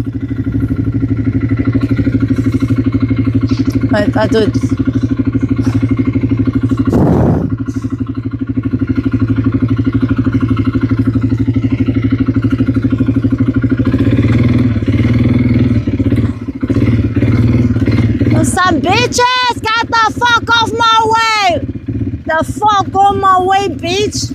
Attends. Some bitches, get the fuck off my way! The fuck on my way, bitch!